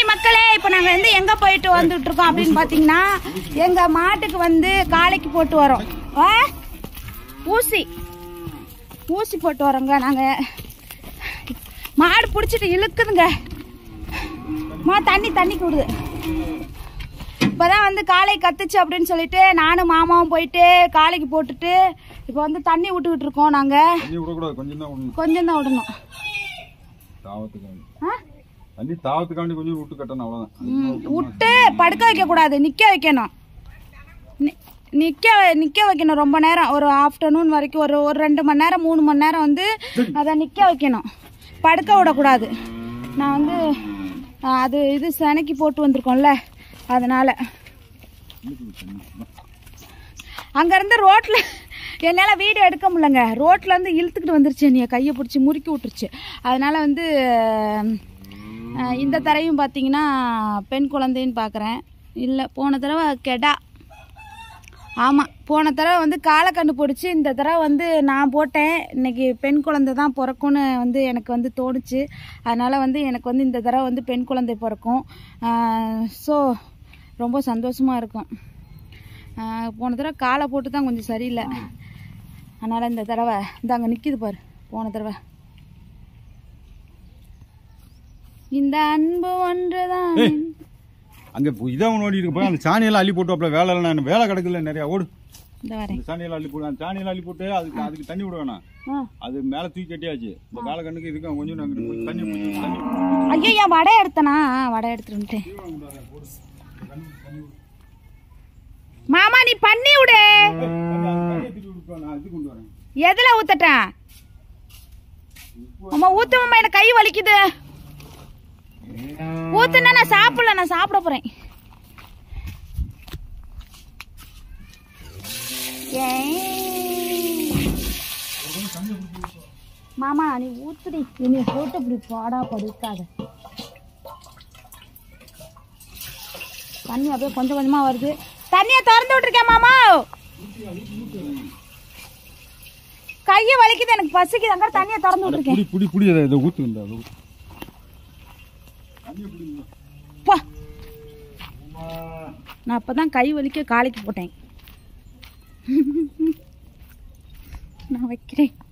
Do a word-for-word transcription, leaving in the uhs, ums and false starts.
மக்களே, இப்போ நாங்கள் வந்து எங்கே போயிட்டு வந்துட்டு இருக்கோம் அப்படின்னு பார்த்தீங்கன்னா, எங்கள் மாட்டுக்கு வந்து காலைக்கு போட்டு வரோம். ஊசி ஊசி போட்டு வரோங்க. நாங்கள் மாடு பிடிச்சிட்டு இழுக்குதுங்க. மா தண்ணி தண்ணி கூடுது. இப்போதான் வந்து காலை கத்துச்சு அப்படின்னு சொல்லிட்டு நானும் மாமாவும் போயிட்டு காலைக்கு போட்டுட்டு இப்போ வந்து தண்ணி விட்டுக்கிட்டு இருக்கோம். நாங்கள் கொஞ்சம் தான் விடணும். தண்ணி தாவத்துக்காண்டி கொஞ்சம் விட்டு கட்டணும், அவ்வளவுதான். விட்டு படுக்க வைக்க கூடாது, நிக்க வைக்கணும். நிக்க நிக்க வைக்கணும் ரொம்ப நேரம், ஒரு ஆஃப்டர்நூன் வரைக்கும், ஒரு ஒரு ரெண்டு மணி நேரம் மூணு மணி நேரம் வந்து அதை நிக்க வைக்கணும், படுக்க விடக்கூடாது. நான் வந்து அது இது சனைக்கு போட்டு வந்திருக்கோம்ல, அதனால அங்கேருந்து ரோட்டில் என்னால் வீடியோ எடுக்க முடியலங்க. ரோட்டில் வந்து இழுத்துக்கிட்டு வந்துருச்சு, நீ கையை பிடிச்சி முறுக்கி விட்டுருச்சு. அதனால் வந்து இந்த தரையும் பார்த்தீங்கன்னா பெண் குழந்தைன்னு பார்க்குறேன். இல்லை, போன தடவை கெடா. ஆமாம், போன தடவை வந்து காலை கண்டு போடுச்சு. இந்த தடவை வந்து நான் போட்டேன். இன்றைக்கி பெண் குழந்தை தான் பிறக்கும்னு வந்து எனக்கு வந்து தோணுச்சு. அதனால் வந்து எனக்கு வந்து இந்த தடவை வந்து பெண் குழந்தை பிறக்கும். ஸோ ரொம்ப சந்தோஷமாக இருக்கும். போன தடவை காலை போட்டு தான் கொஞ்சம் சரியில்லை. அதனால் இந்த தடவை இந்த அங்கே நிற்கிது பாரு. போன தடவை இந்த அன்பு ஒன்றுதான் அங்கே இதான் ஓடி இருக்கு. அந்த சாணியெல்லாம் அள்ளி போட்டு அப்போ வேலை இல்லை, வேலை கிடக்குல நிறையா. ஓடு, இந்த வரேன். சாணியெல்லாம் அள்ளி போடு. அந்த சாணியெல்லாம் அள்ளி போட்டு அதுக்கு அதுக்கு தண்ணி விட வேணாம். அது மேலே தூக்கி கட்டியாச்சு. இந்த காலை கண்ணுக்கு இதுக்கு கொஞ்சம் நாங்கள் தண்ணி தண்ணி. ஐயோ, ஏன் வடை எடுத்தனா? வடை எடுத்துட்டு மாமா நீ பண்ணி விடு. எதுல ஊத்தட்டேன்? அம்மா ஊத்துமா, எனக்கு கை வலிக்குது. ஊத்துனா நான் சாப்பிடல, நான் சாப்பிட போறேன். மாமா நீ ஊத்துடி, என்னைய போட்டு இப்படி பாடா படுக்காத. தண்ணி அப்படியே கொஞ்சம் கொஞ்சமா வருது. தண்ணியை திறந்து விட்டுருக்கேன் மாமா. கையை வலிக்குது, எனக்கு பசிக்குது. அங்க தண்ணியை திறந்து விட்டுருக்கேன். புடி புடி இதை ஊத்து. நான் அப்பதான் கை வலிக்க காலைக்கு போட்டேன். நான் வைக்கிறேன்.